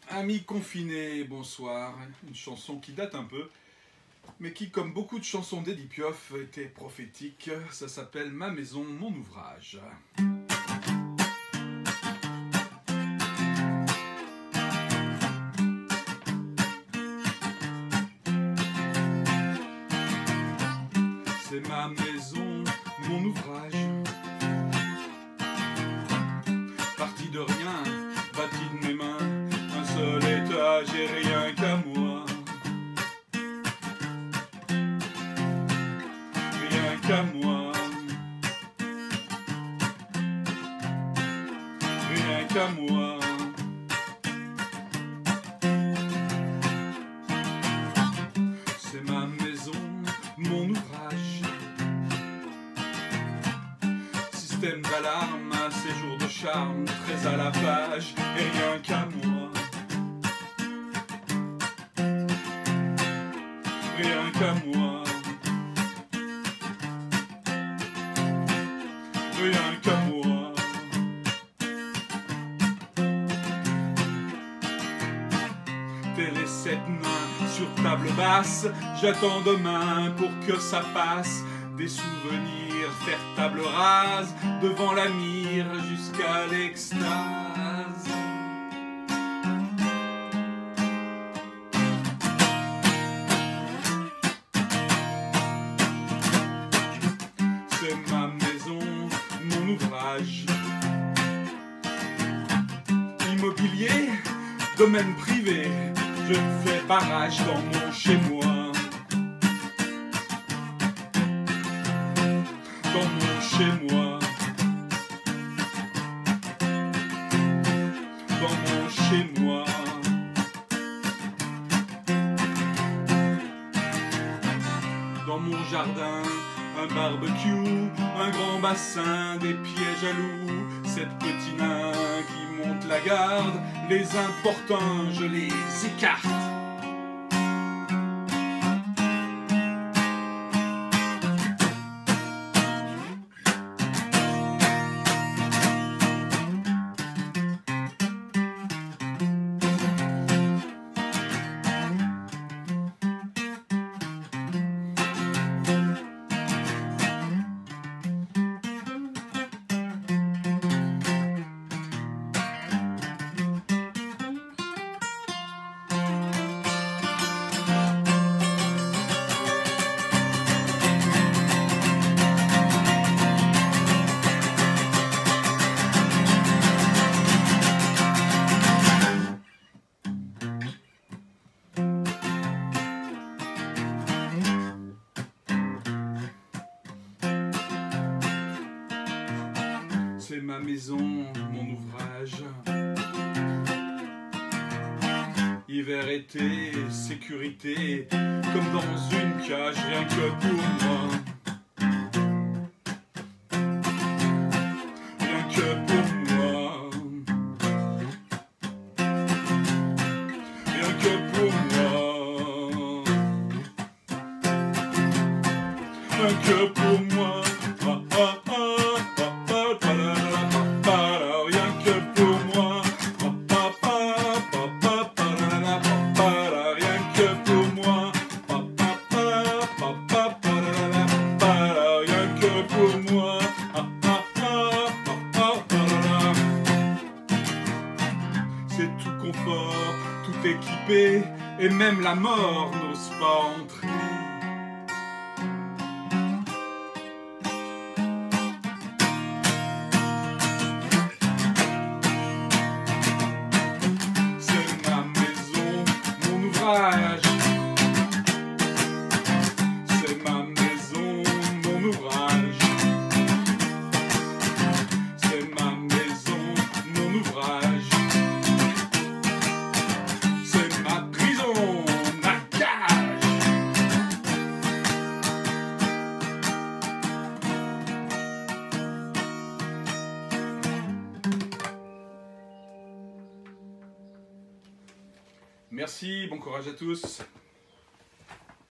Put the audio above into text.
Amis confinés, bonsoir. Une chanson qui date un peu, mais qui, comme beaucoup de chansons d'Edith Piaf, était prophétique. Ça s'appelle Ma maison, mon ouvrage. C'est ma maison, mon ouvrage. Parti de rien, bâti de mes mains, un seul étage et rien qu'à moi. Rien qu'à moi. Rien qu'à moi. C'est ma maison, mon ouvrage. Système d'alarme, un séjour de charme, très à la page, et rien qu'à moi. Rien qu'à moi. Rien qu'à moi. Télé 7 mains sur table basse, j'attends demain pour que ça passe. Des souvenirs, faire table rase, devant la mire jusqu'à l'extase. C'est ma maison, mon ouvrage. Immobilier, domaine privé, je fais barrage dans mon chez-moi. Dans mon chez-moi. Dans mon chez-moi. Dans mon jardin, un barbecue, un grand bassin, des pièges à loups, sept petits nains qui montent la garde, les importants je les écarte. C'est ma maison, mon ouvrage. Hiver, été, sécurité, comme dans une cage, rien que pour moi. Rien que pour moi. Rien que pour moi. Rien que pour moi. C'est tout confort, tout équipé, et même la mort n'ose pas entrer. C'est ma maison, mon ouvrage. C'est ma maison, mon ouvrage. C'est ma maison, mon ouvrage. C'est ma prison, ma cage. Merci, bon courage à tous.